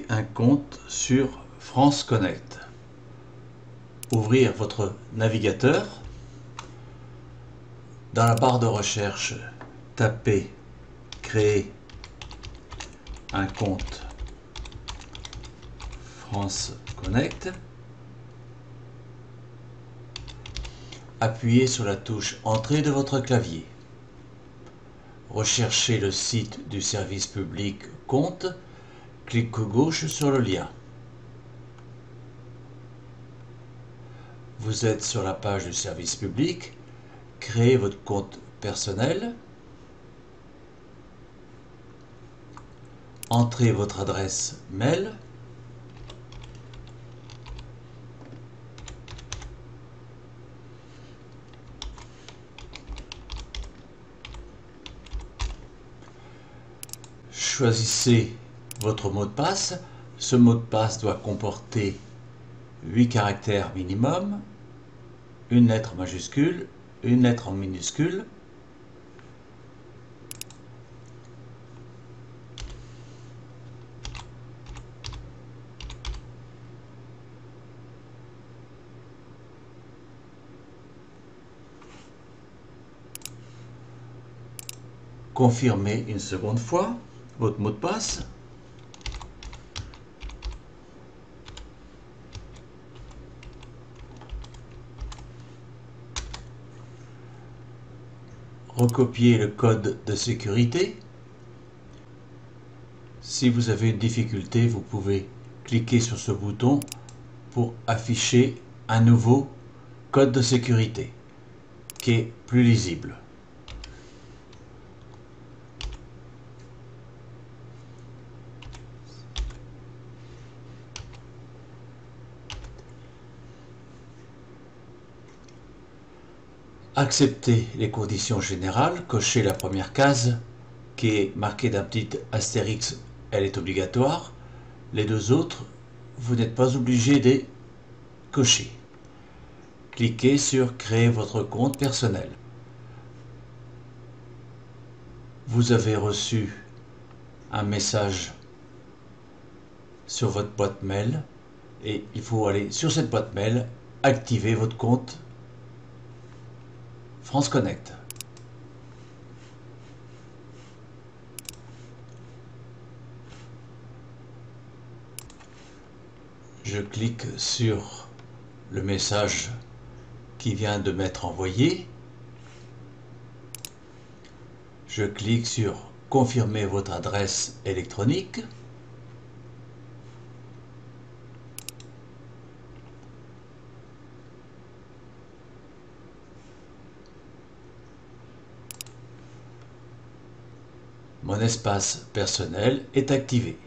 un compte sur France Connect. Ouvrir votre navigateur. Dans la barre de recherche, tapez Créer un compte France Connect. Appuyez sur la touche Entrée de votre clavier. Recherchez le site du service public Compte. Clic gauche sur le lien. Vous êtes sur la page du service public. Créez votre compte personnel. Entrez votre adresse mail. Choisissez votre mot de passe. Ce mot de passe doit comporter 8 caractères minimum, une lettre majuscule, une lettre en minuscule. Confirmez une seconde fois votre mot de passe. Recopiez le code de sécurité. Si vous avez une difficulté, vous pouvez cliquer sur ce bouton pour afficher un nouveau code de sécurité qui est plus lisible. Acceptez les conditions générales, cochez la première case qui est marquée d'un petit astérix, elle est obligatoire. Les deux autres, vous n'êtes pas obligé de les cocher. Cliquez sur Créer votre compte personnel. Vous avez reçu un message sur votre boîte mail et il faut aller sur cette boîte mail, activer votre compte France Connect. Je clique sur le message qui vient de m'être envoyé. Je clique sur Confirmer votre adresse électronique. Mon espace personnel est activé.